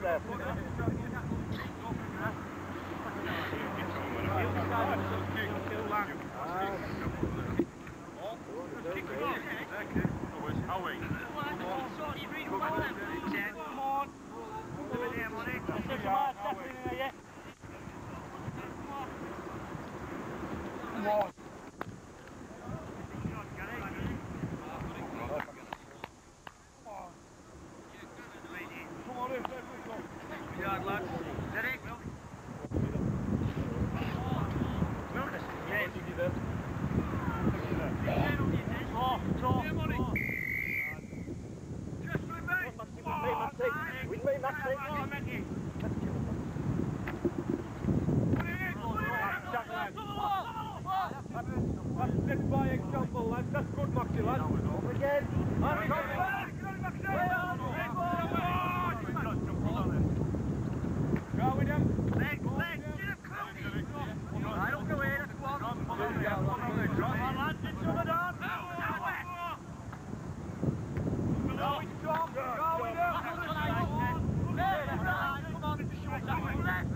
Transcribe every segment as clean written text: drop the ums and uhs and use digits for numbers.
there. Come on. Let's by example, lads. That's good, Maxie, lads. Over again. Go with him. Leg. I don't go in. Come on, lads. It's over down. Go with Tom. Go with him. Come on, it's a short time. Left.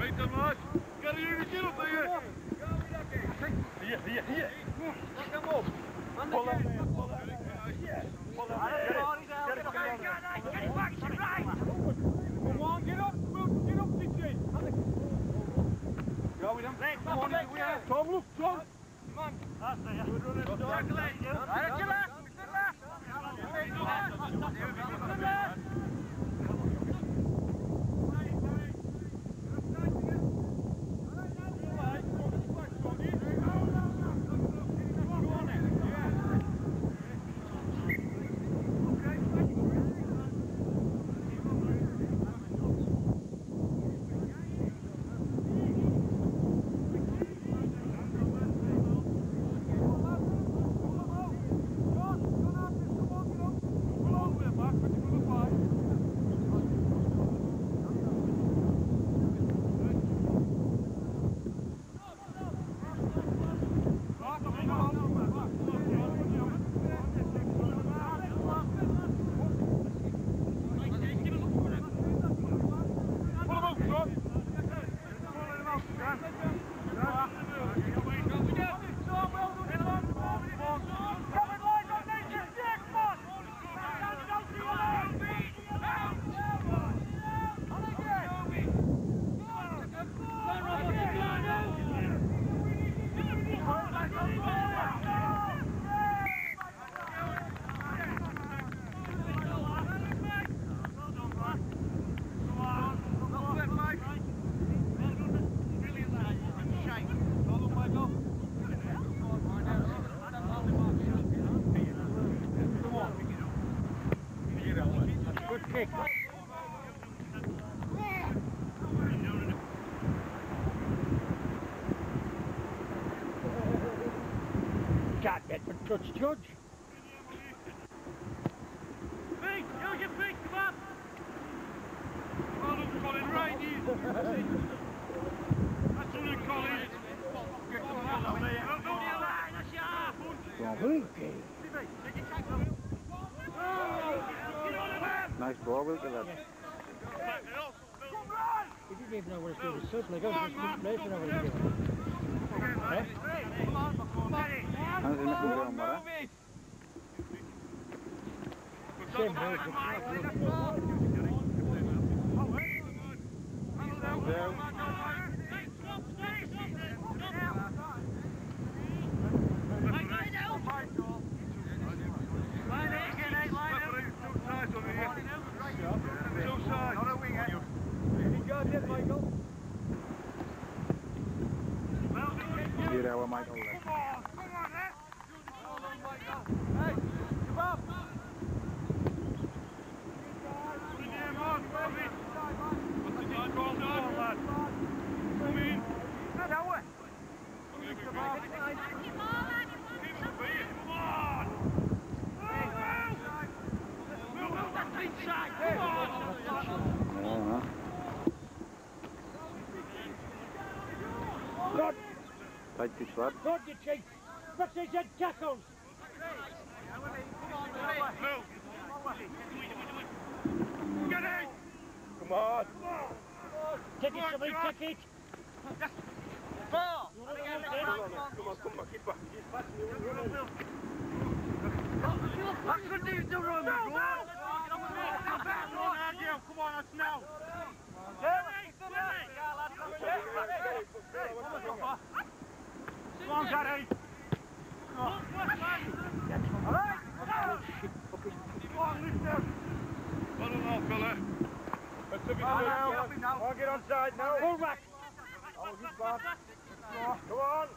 Right then, lad. Get up there. Here. Lock them up. Pull them there. Pull them there. Yeah. Pull them there. Get it back. Right. Come on, get up. Get up, DJ. Go with him. Come on, Tom, look, Tom. Come on. That's there. Good run, kick. Can't get the touch, Judge. Feet, use your feet, come on. Well done, Colin, right easy. That's all you, Colin. Get the ball out there. Don't go near that, that's your half. Nice ball, Will, to that. He didn't even know what to do with stuff, like I was just racing over the field. How's it looking going, Mara? Same road. Get out, Michael. Tight fish, lad. God, you cheek! What's these head tackles? Get it! Come on! Take it, somebody, take it! Ball! Come on, keep back. That's the need to run, go on! Come on, that's now! Come on, Gary! Come on, lift him! Well done, off, fella. Let's have it now. I'll get on side now. Pull back! Oh, he's back. Come on!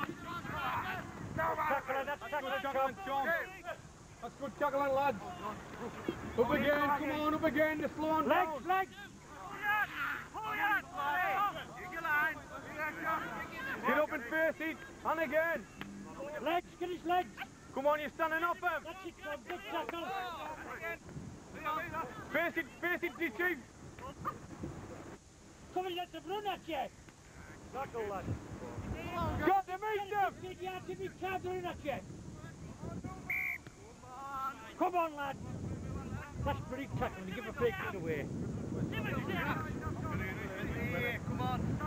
Tackle, that's tackle, Tom. That's good tackling, lads. Up again, come on, up again, the slow on Legs, legs! Get up and face it, and again. Legs, get his legs! Come on, you're standing off him. That's it, Tom, good tackle! Face it, Chief. Come and let them run at you! Tackle, lad. Got to meet them. You have to be countering at you! Come on, lad! That's pretty tackling, you give a big kick away. Come on.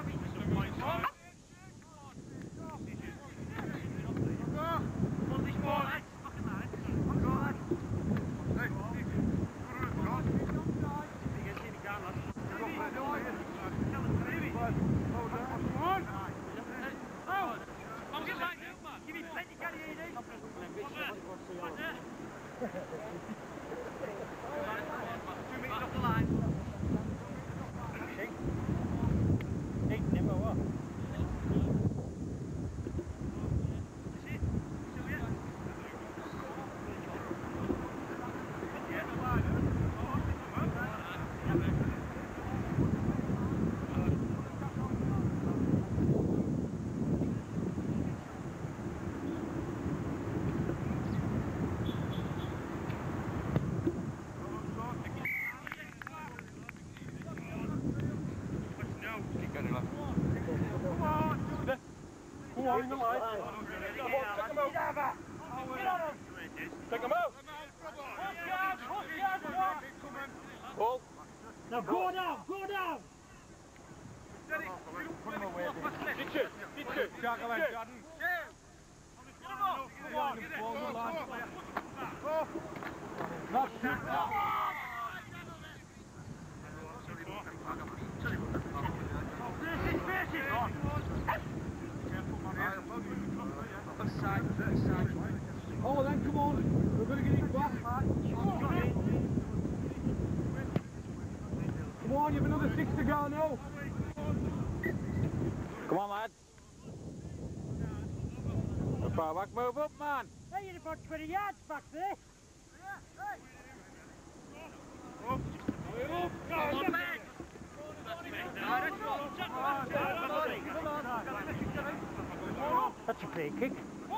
Come on, in the line. Come on, take him out. Take him out. Ball. Now go down, go down! Get you. Jackal and Jordan. Come on, not shoot now. Oh, then come on. We're going to get it back. Come on, you've another 6 to go now. Come on, lads. The far back, move up, man. Hey, you're about 20 yards back there. That's a free kick.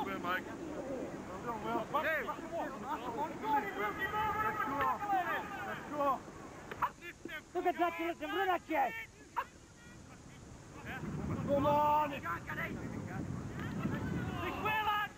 Look at that, you let them run at you. Come on. This way, lads!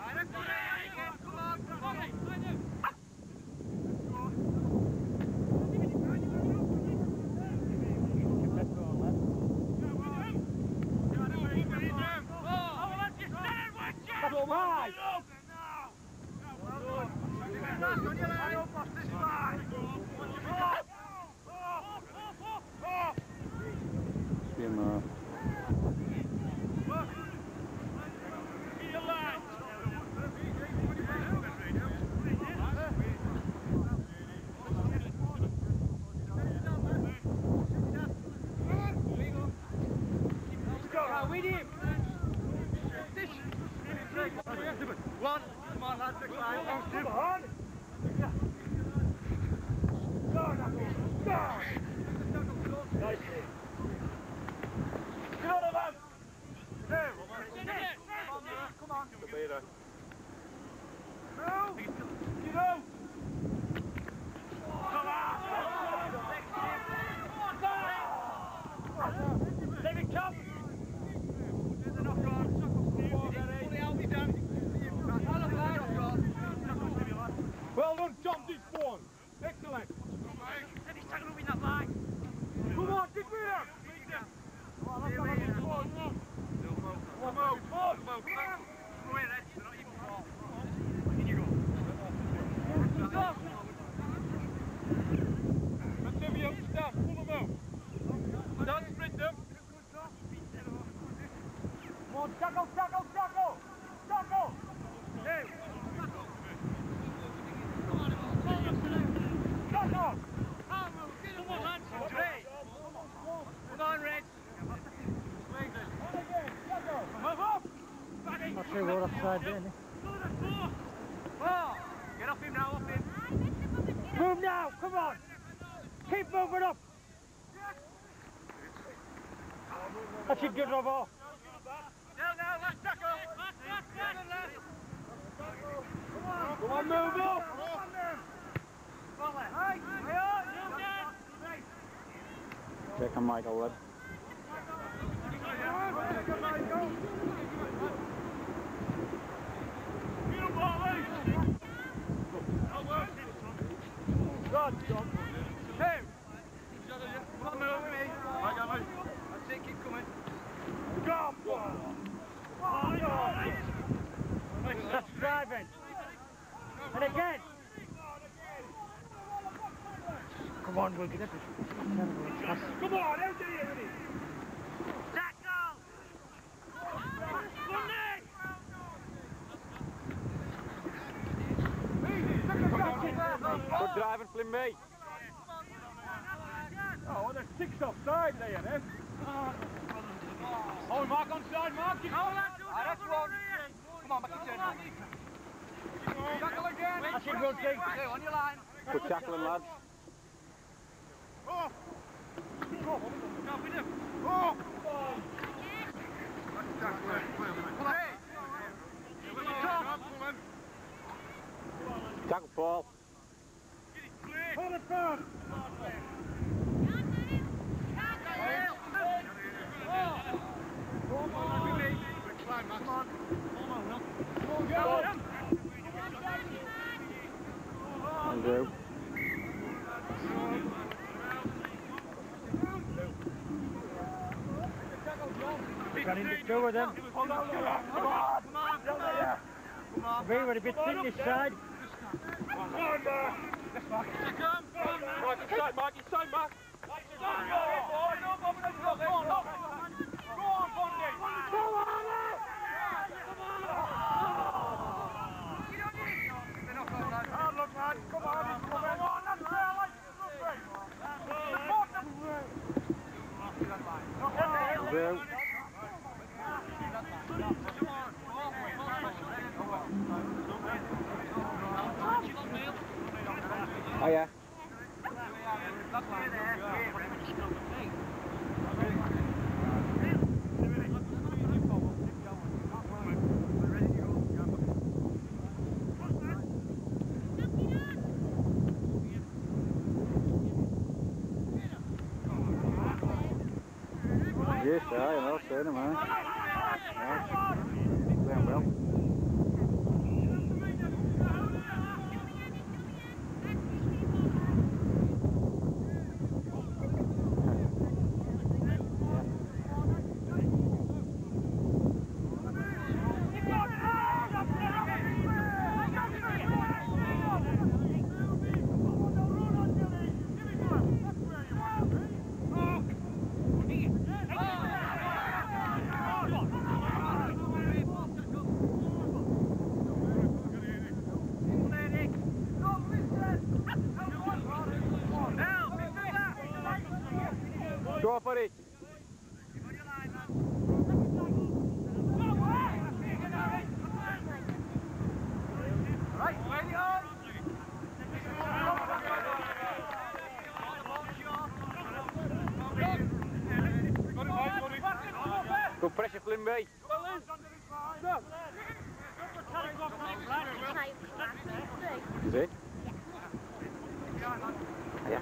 One. Come on, lads. Come on. Nice. Get on the man. Come on. The beater. Move. Get out. Come on. Leave it, Tom. Well done, Tom, this one. Excellent. Come on, get with him. Let's have you out stand. Pull them out. Don't sprint them. Come on, tackle. Hey. Not sure what offside there. Get off him now, off him. Move now, come on! Keep moving up! That's a good rub off. Now, let's tackle! Come on, move up! Check on Michael, lad. Good, John. Hey! Come on, move me. I got me. That's it, keep coming. Go! That's driving. And again. Come on, we'll get it. Come on, out there, Andy. Tackle! Good driving, flimby. Oh, there's 6 offside there, eh? Oh, Mark onside, Mark. Oh, that's one. Come on, back to 10. Tackle again. That's a good thing. On your line. Good tackling, lads. Oh! Go with him. Oh! Tackle, Paul. Hold it firm. Got into two of them. Come on. We were a bit thin this side. Come on, Mark. Mark, inside, Mark. Oh yeah. Yes, I know, seen him, man. Yeah. Playing well. Go for it. Good pressure, flimby. Is it? Yeah.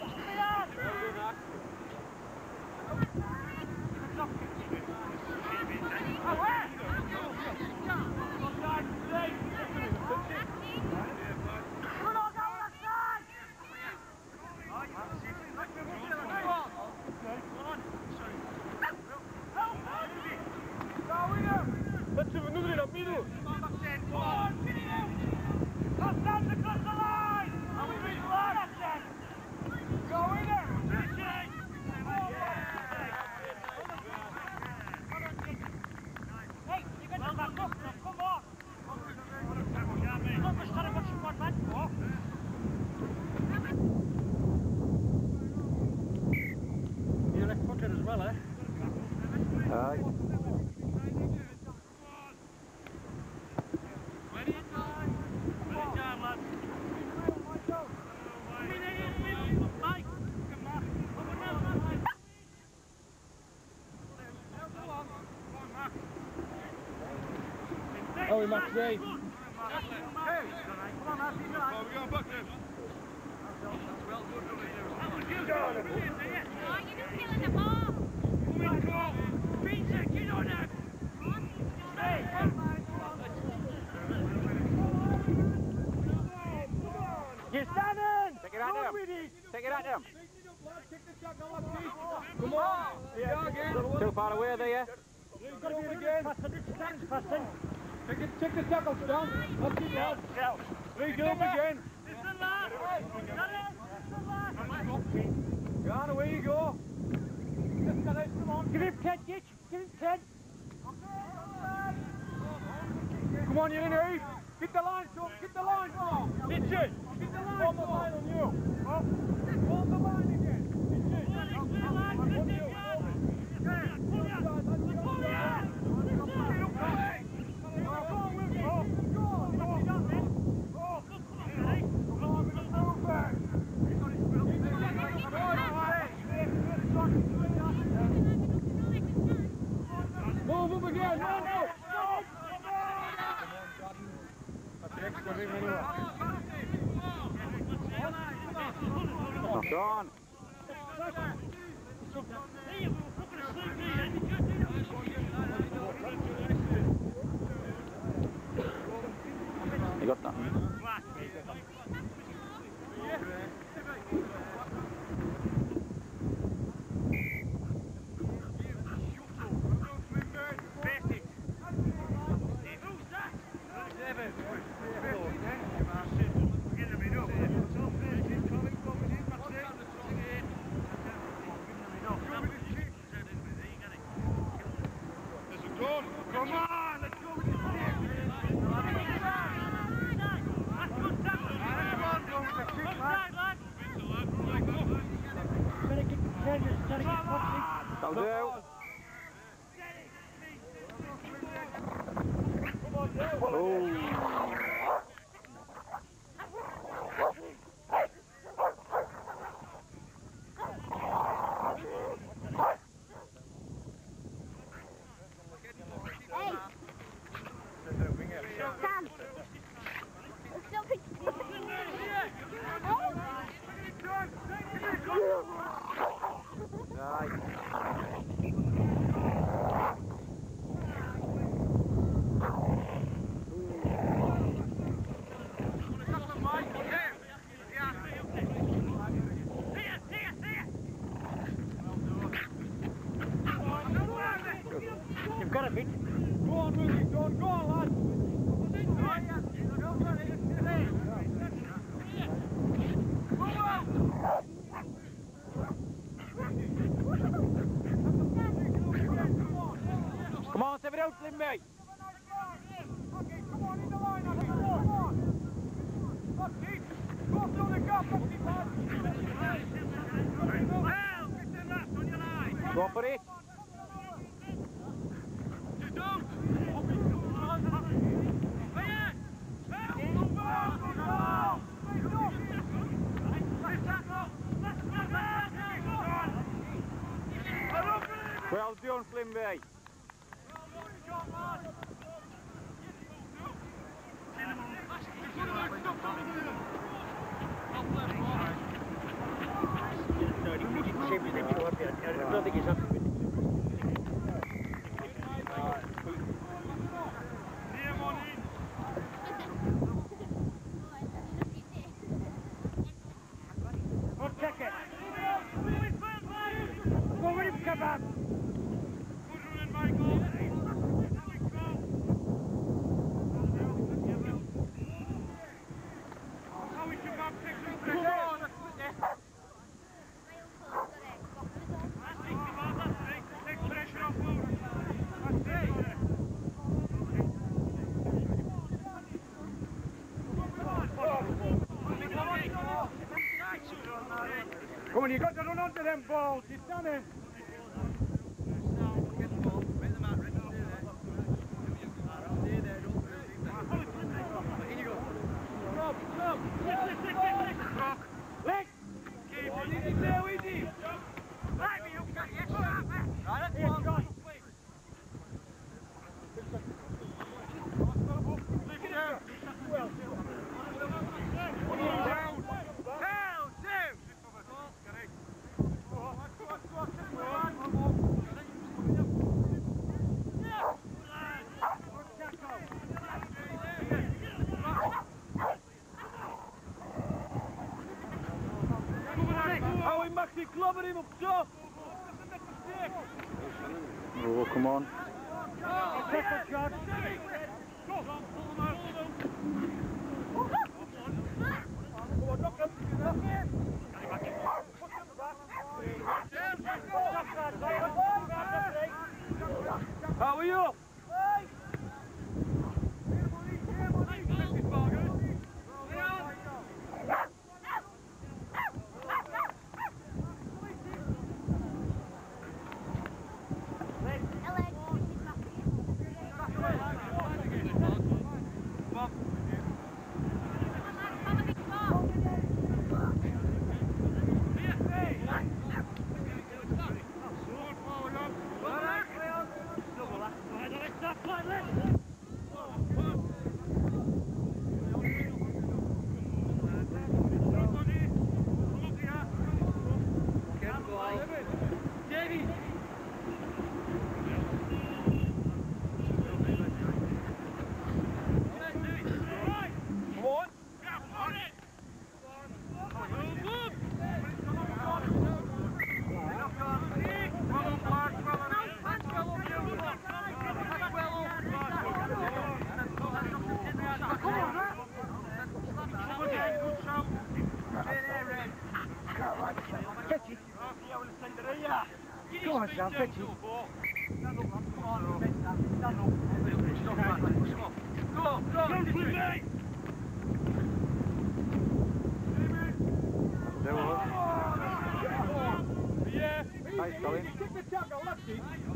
Let's have another in the middle. You're left footed as well, eh? Aye. Oh, we must say. You're standing! Take it out them. Take it out them. Come on! Yeah, Too far away there, yeah? You've got to be a little faster. This stands faster. Take the tackles down. Up it down. Read it up again. Go on, away you go. Give him 10, Gitch. Give him 10. Come on, you're in here. Get the line, Tom. Get the line, Tom. Get the line. On the line on you. On the line again. Move up again. Move. Knock on. You got nothing? That'll do. Oh. You've got a bit. Go on, Rudy, go on, lad. Come on, save it out, flimby. Okay, come on, in the line, come on. Okay, go through the gap, Go for it. Well done, Flimby. I don't think he's happy with it. Check it. Go with him, kebab. Come on, you got to run onto them balls, you're standing. Leg! Keep on, easy, stay with him. Right, me, you've got your shot, man. Right, that's one. How we Maxi clobbered him up top. Oh, come on. Take a shot. How are you? Go on, Sam, fetch it. Nice Colin. Take the tackle, lefty.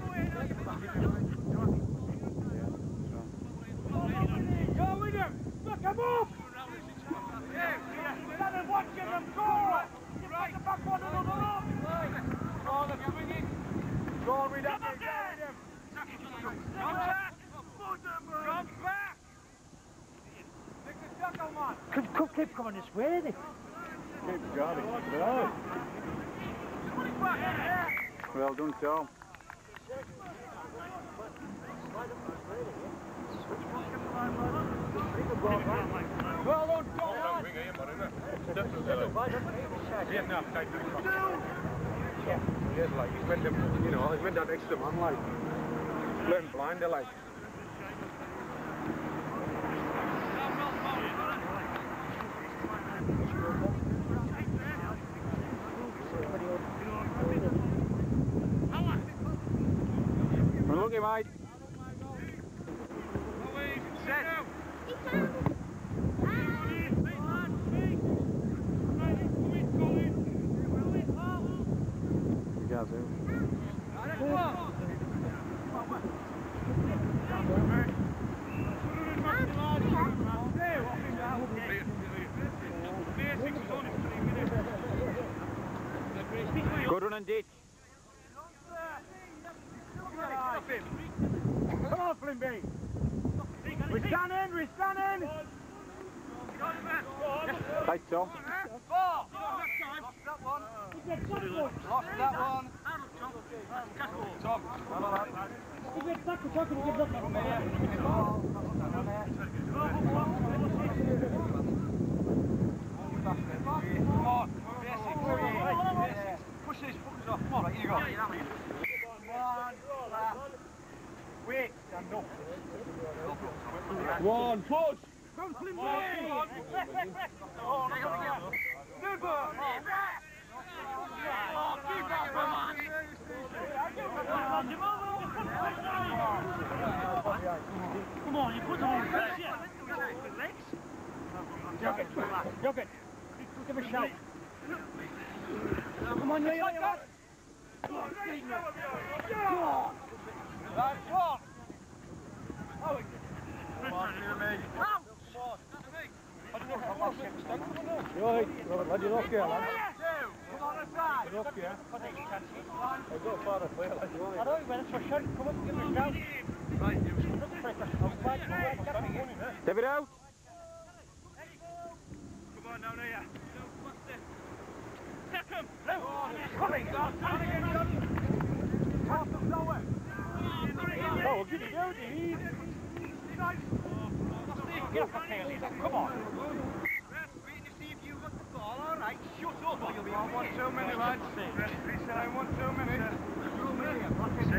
Go with him. Look him up. Stand and watch him. Go. Get back the back one another up. Oh, they're swinging. Go on with him. Go with him. Come back. Come back. Take the tackle, man. Keep coming this way, then. Keep going. Right. Well done, Tom. Well done, Tom. Yeah, no, yeah, like he's meant to, you know, he's meant that extra man, like playing blind, they're like. Look him, mate. Good run and ditch. Come on, flimby. We're standing, we're standing. Right, Tom. Lost that one. Tom. If it's back to talking, he gives up. Come on. Push these footers off. Come on, right, here you go. Wait, stand up. One, push. Come, flimby. Come on, you put them on first, yeah. Jog it. Give a shout. Come on, you. That's one. Right, lad, you're off here, lad. Come on the side. You're off here. I've got far to play, lad. I don't even for sure. Come up, give a shout. Step it out. Come on down here. Oh, give it out, Dave. Get off the tail, come on. Waiting to see if you got the ball, alright. Shut up. I want 2 minutes, lads. He said I want 2 minutes. 2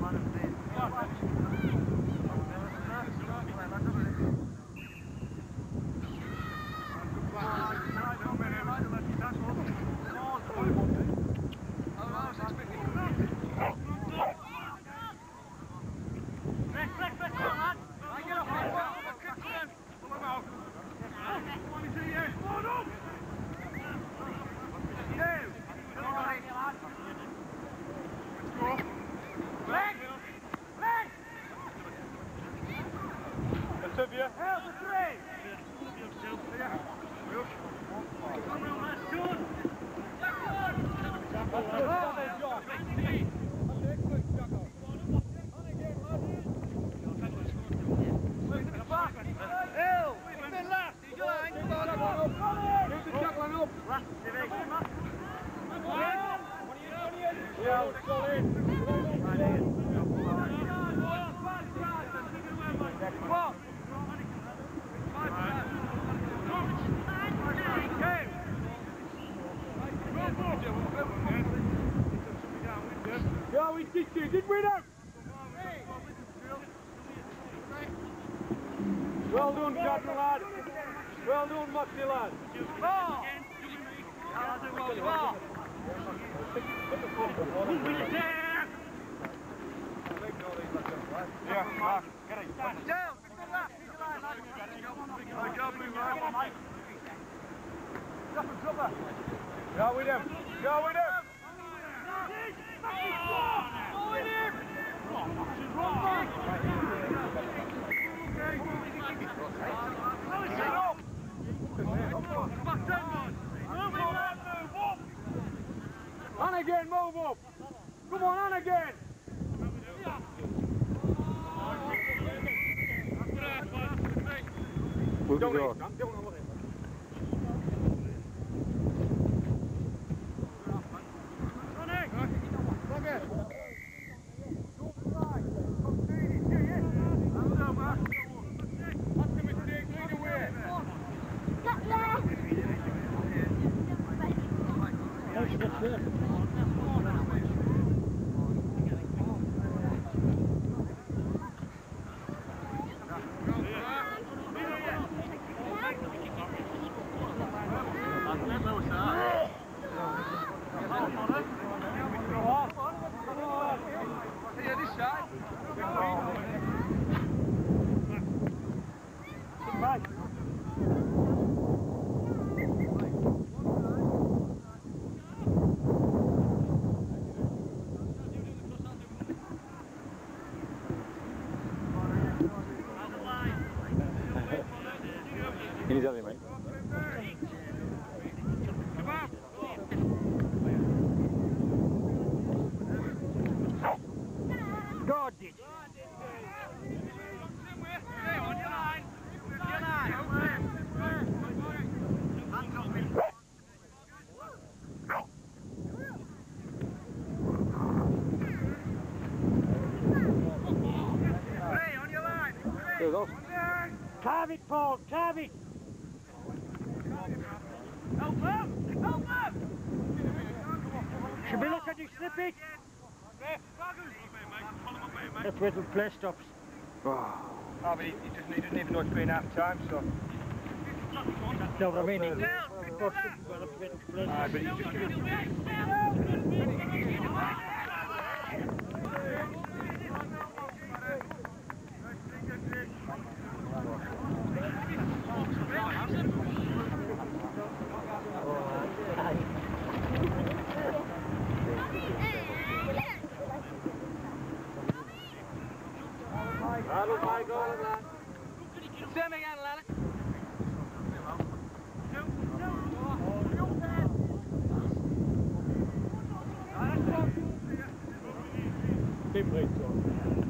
Yeah, we did you, did we now? Well done, Captain lad. Well done, Moxie lad. Yeah, Mark, get it. Down, Go with him. Go with him. move up. Come on again. Move Don't the eat, door. Sam, don't look at it. He's having mate. God did. There goes. Carve it, Paul, carve it. Help him! Help him! Should we look at you slip it? That's where the play stops. Oh. Oh, but he doesn't even know it's been half time, so. No, but I mean, Aye, but he's just Hello, my God, lad. Same again, lad. big break on.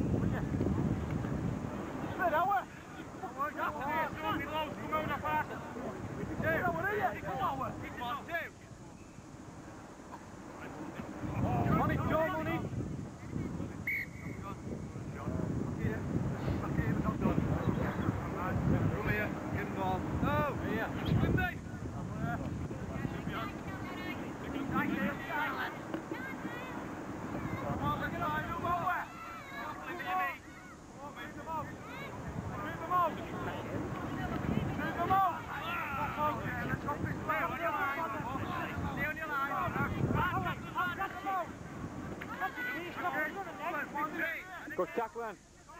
Good tackling.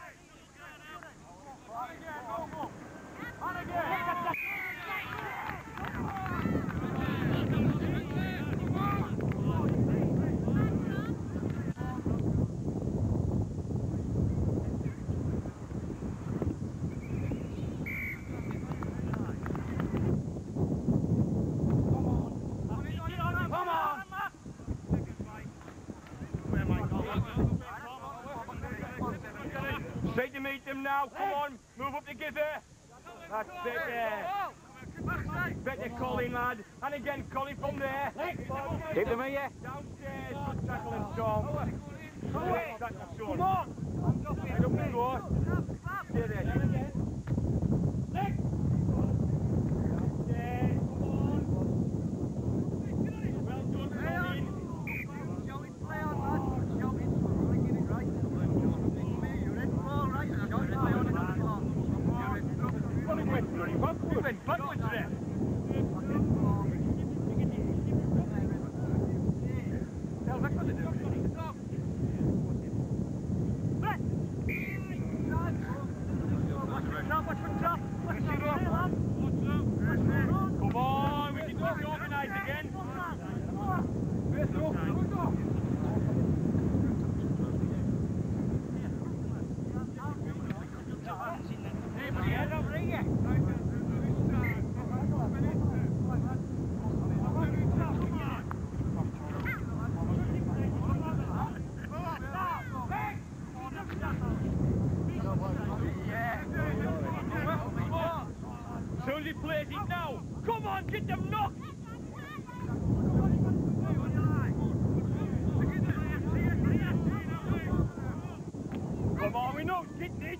Straight to meet them now, come on, move up together. That's it there. Better Colin, lad. And again, Colin from there. Hit them here. Downstairs, good tackling, Tom. Good tackle, son. Come on. Head up and go. Stay there. Backwards there. Tell that's what they do. Come on, we can go organised again. on, get them knocked! Come on, we know, get it!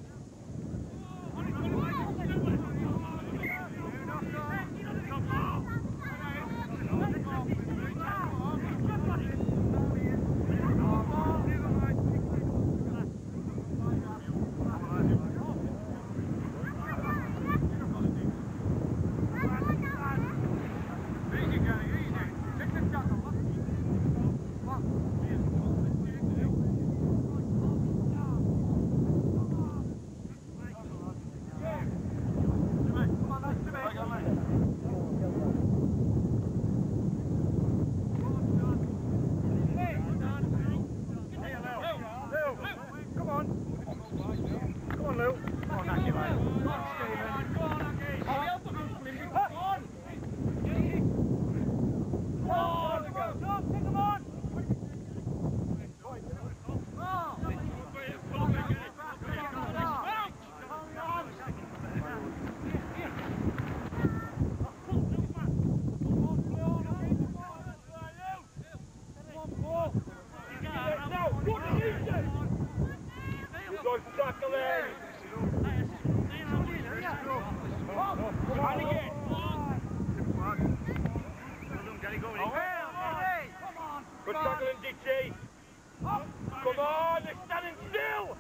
Good tackling, Dixie. Come on, they're standing still.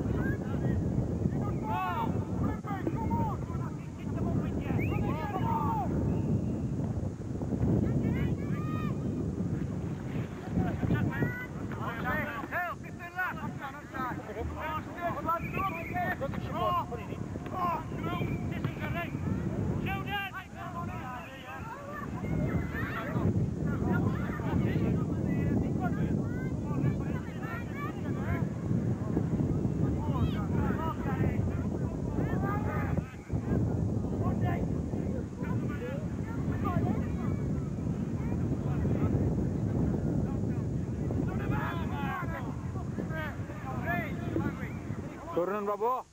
Turun, Babo.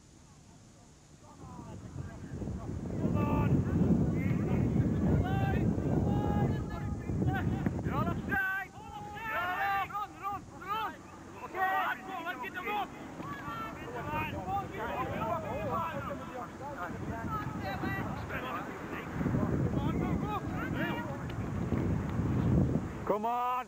Come on.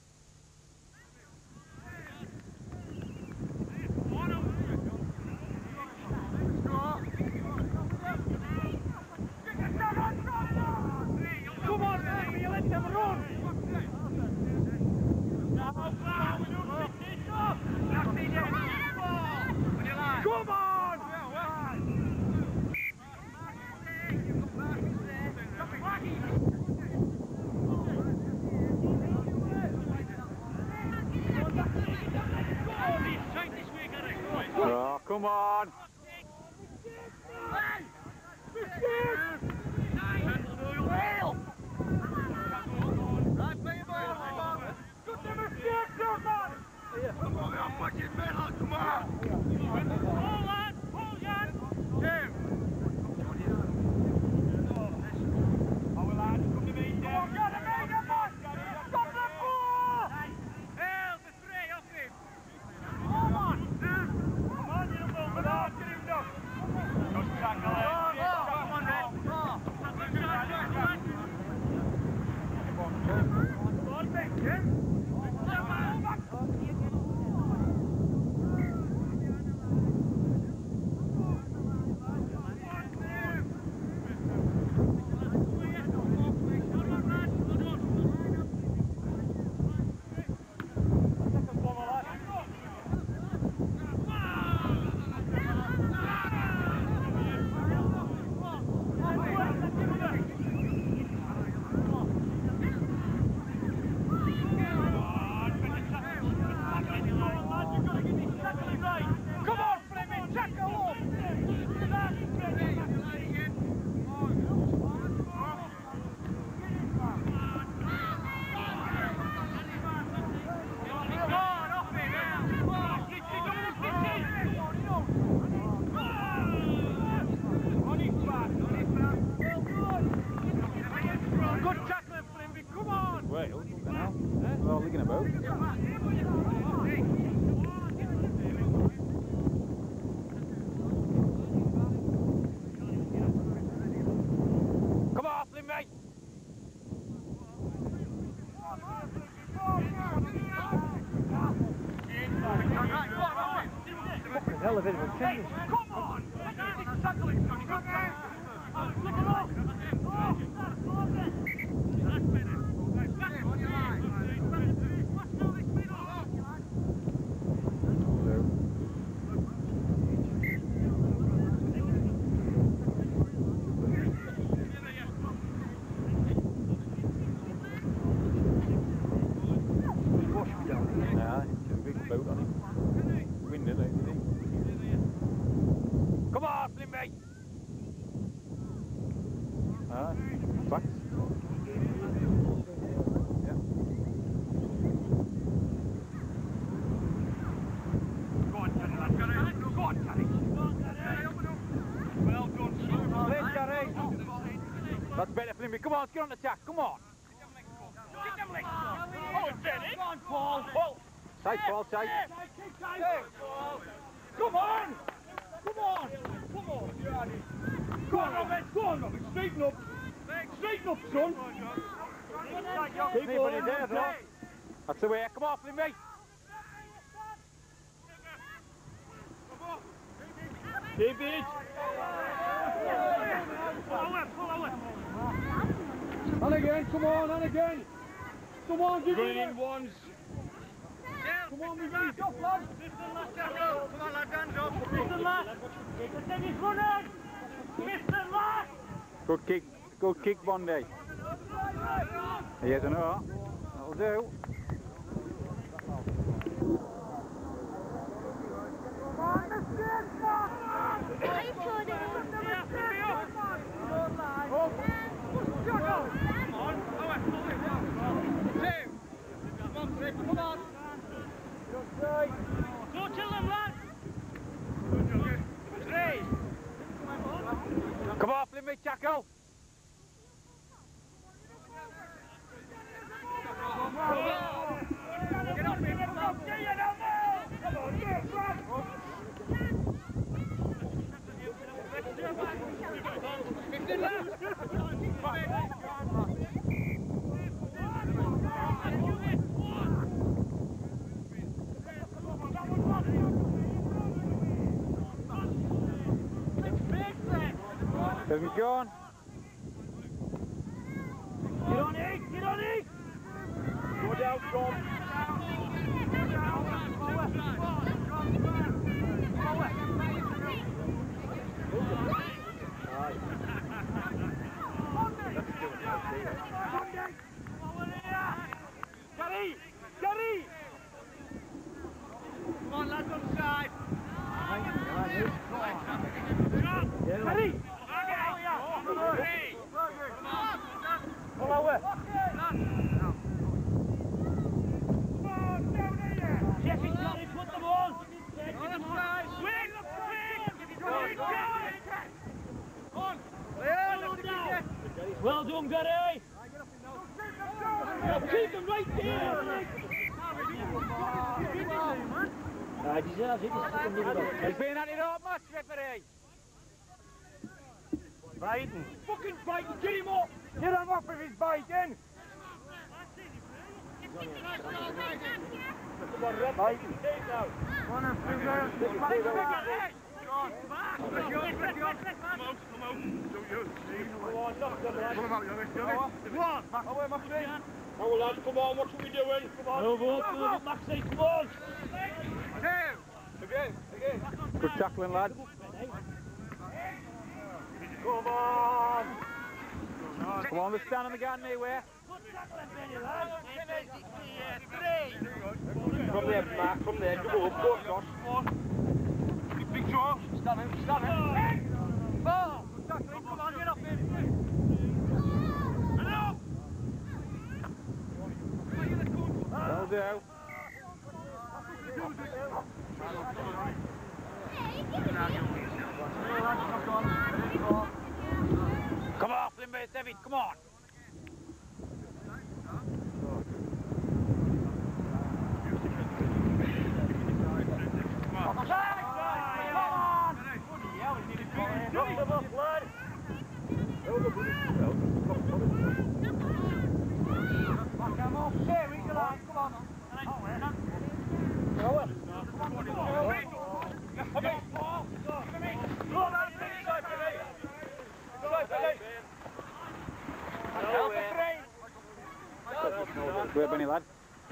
Oh, come on. Come on, flimby! Fucking hell, a bit of a change. Come on! Yeah, it's a big boat on him. Wind in it, isn't it? Come on, flimby! Ah, facts. Yeah. Go on, Terry, lad. Go on, Terry. Well done, Play, Terry. That's better, Flimby. Come on, let's get on the attack. Come on. Get them legs. Oh, Terry. Go on, Paul. Tight, Paul, tight. Come on! Come on! Come on! Go on, Robert! Go on, Robert! Straighten up! Straighten up, son! Keep on his head, though. That's the way. Come on, Flimby. Keep it! Pull away! And again, come on, and again. Come on, give Running it in ones. Come on, we've moved off, lad. Come on, lad, hands up. Listen, lad. Listen, he's running. Mr. Lad. Good kick, Bondi. Yes, I know. That'll do. Come on. Go kill them, lad. Three. Come on, Flimby, tackle. Get up, get He's gone. Get on it! Get on it! Go down, Tom. Gary! Gary! Come on, lads, on the side. Gary! Pull away. Jeffy, Johnny, put them on. Swing! On! Well done, Gary! Keep them right there! He deserves it. He's been at it all much, referee. Biden! Fucking Biden! Get him up! Get him off if he's biting. Come on, Red. Biden! Take now! One and two girls. Come out! Come out! Come on, knock them, lads! Pull him out, Yogi. Come on! Away, Maxie. Oh, lads, come on, what are we doing? Come on! Move up, Maxie, come on! Again. Good tackling, lad. Come on! Come on, let's stand on the garden anywhere. From there, Mark, from there, go up, go across. Big draw. Stand him. Oh! Come on, get up him! Hello! That'll do. Come on, Flimby, David, come on. Wait, Benny, lad.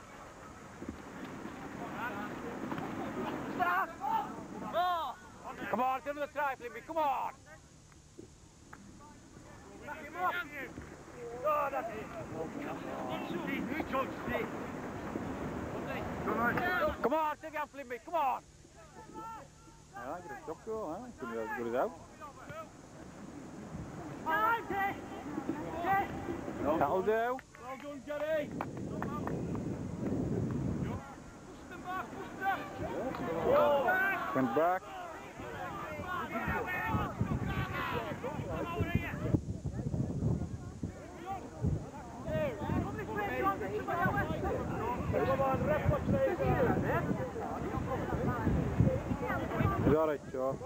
Stop! Oh! Come on, get another try, Flimby, come on! Back him up! Oh, that's it! Come on, take out Flimby, come on! Ja, good stop goal, hè? Toen je as good as out. That'll do. Well done, Jerry! Push them back, push them! Go back! Come back. Come on, rep what's there! It's alright, Joe.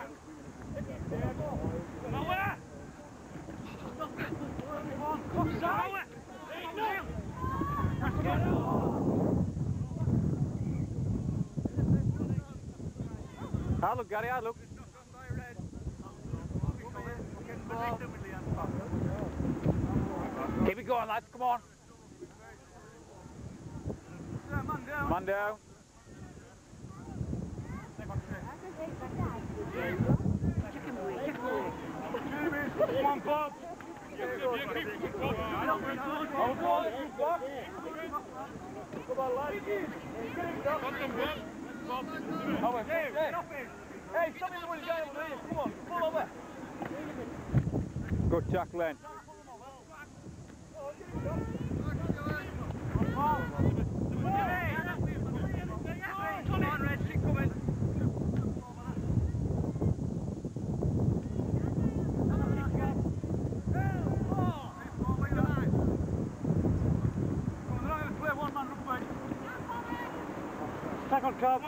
Hard look, Gary, hard look. Keep it going, lads, come on. Man down. Come on, Bob. Hey, stop it when he's going over here. Come on, pull over. Good tackling. Come on, Red, keep coming. Tackle, Cobb.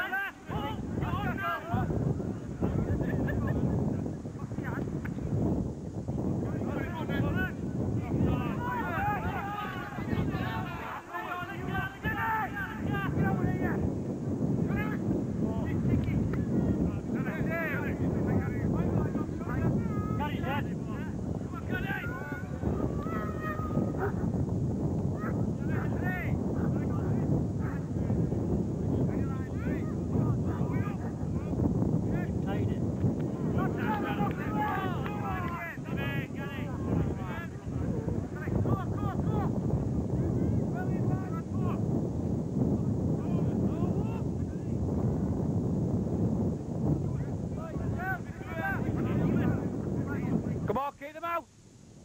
Come on, keep them out.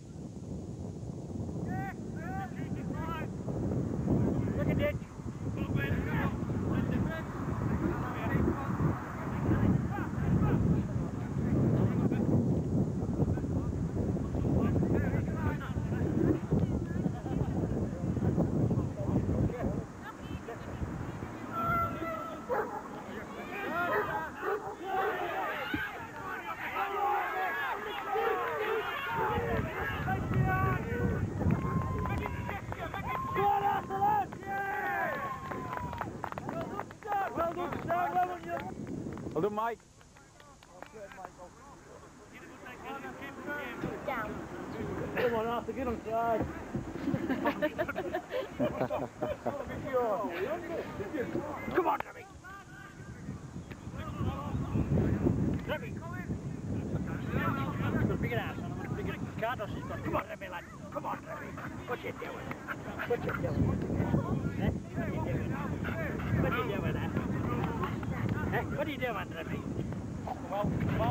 Look at it. Well done, Mike. Down. Come on, Arthur, get on side. Come on, Remy. Remy, come in. I'm going to bring it out, son. I'm going to bring it. Cardos has got. Come on, Remy, lad. Come on, Remy. What you doing? What you doing? Eh? What you doing? What you doing, eh? Eh? What are you doing, Remy? Well.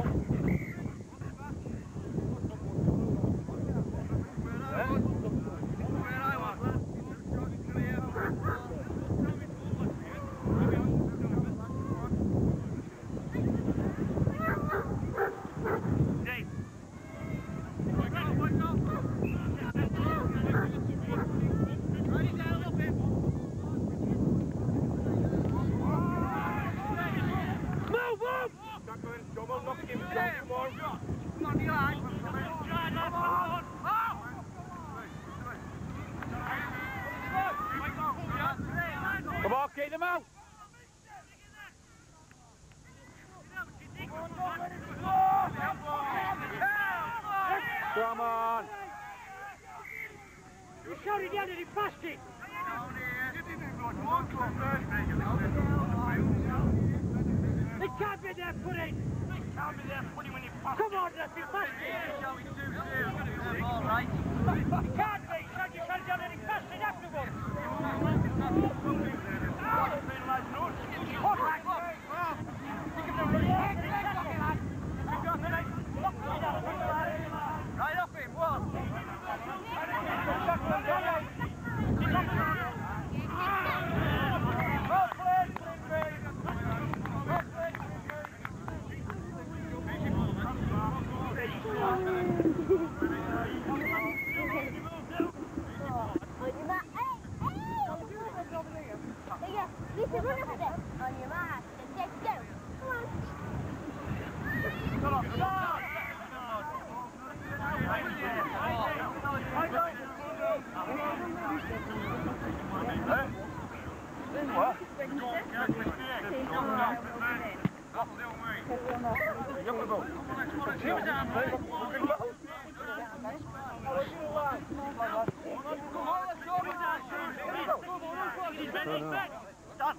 Come on, keep them out. Come on. You shot it down and he passed it. It can't be there, put it! Come on, let's be fast! All right. It can't be! You can't get any faster afterwards! Right off him, one! Listen, run up a bit. On your mark. Let's go. Come on. Done.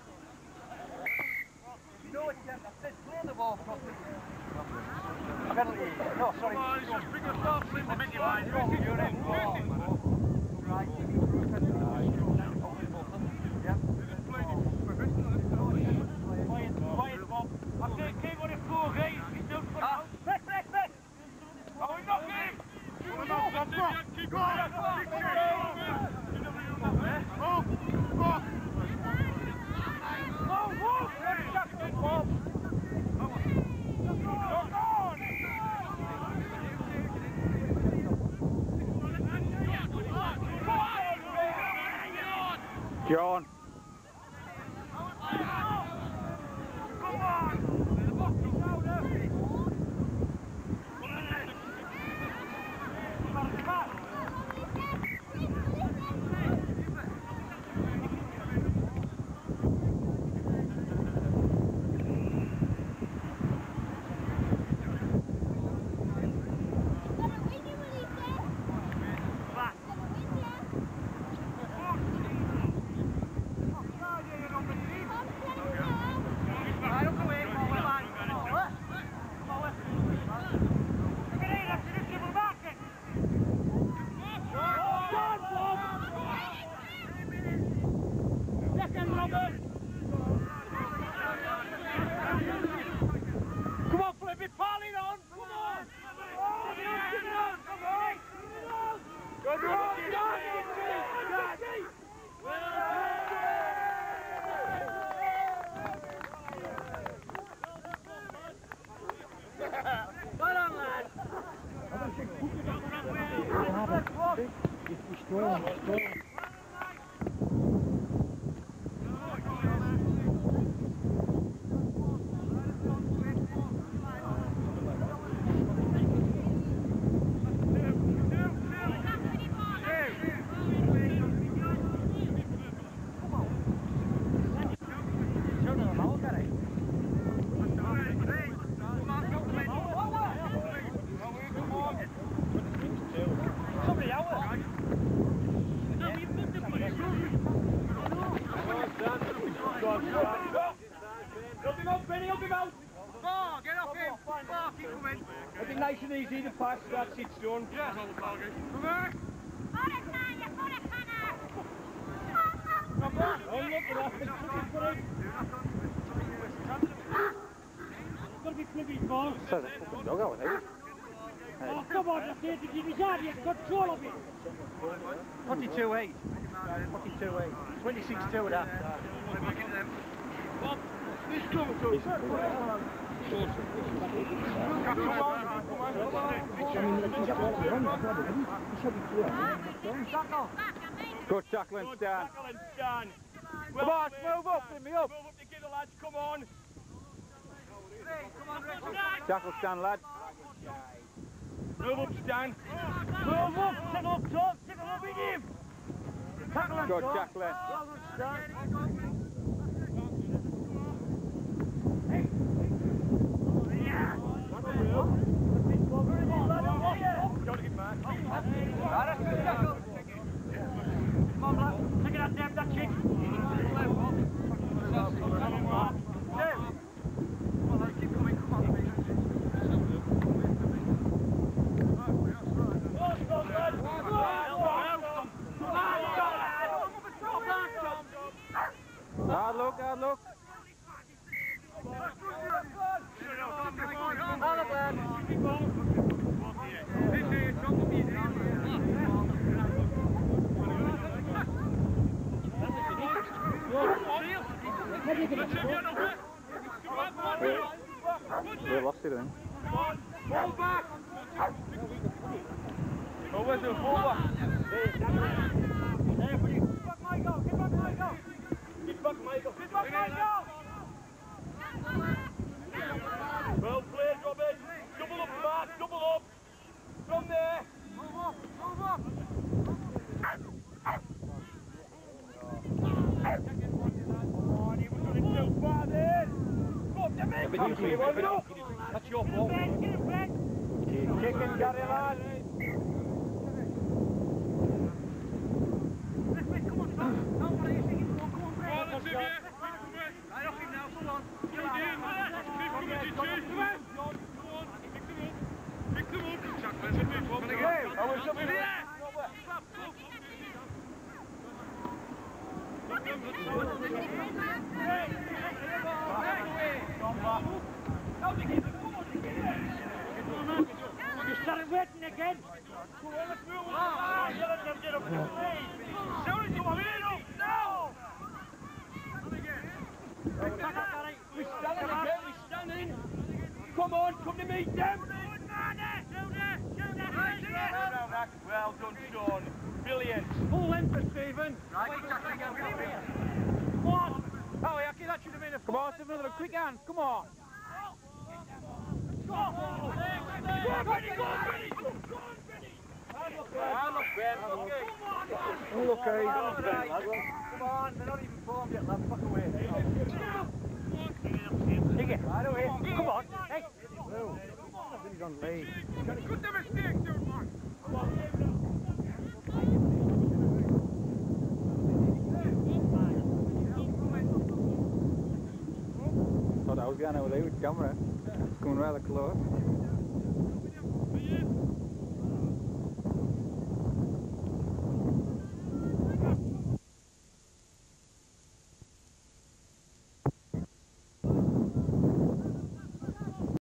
You know it, Jeff. I said play the ball properly. Penalty. No, sorry. Come on, it's just bigger stuff. I'll make you mind. You're in. Right. Quiet, Bob. I said keep on it 4 games. He's still put out. Press. Oh, we knocked him! Keep going! John. Come on, Flimby, pile it on! Come on! Well on, lad! Nice and easy to pass, that's it, done. Yeah, come on! Come on, oh look at that, it's got to be Flimby's ball. Says a fucking dog out there. Oh, come on, that's it, he's had it, control of it. 42-8. 42-8. 26-2 at that. Bob, this comes up. Good tackling, Stan. Come on, move up, Flimby, up. Move up together, lads, come on. Tackle, Stan, lad. Move up, Stan. Move up, take up, Tom, take up with him. Tackle and Good Tom. tackling. Come on, lad. Take it out, Deb, that kick. We lost it, I think. Fall back! Oh, where's the fall back? There for you. Get back, Michael! Get back, Michael! Get back, Michael! Get back, Michael! Well played, Robin! Double up, Mark! Double up! From there! Move up! Move up! That's your fault. Chicken, Gary, lad. Come on, Tom. Tom, what are you thinking? Come on, Greg. Right off him now, come on. Pick them You started waiting again. Go on, let's move on. Get up. Sorry, come on, now. We're standing. Come on, come to meet them. Well done, Sean. Brilliant. Full length for Stephen. Right, come on. Oh, yeah, that should have been a... Come on, Stephen, another quick hand. Come on. Go on, Benny. Okay. Come on, they're not even formed yet, lad. Fuck away. Take it. Right away. Come on. Hey. He's on lead. Good the mistake, dude, man. Come on. Thought I was going over there with the camera. It's coming rather close.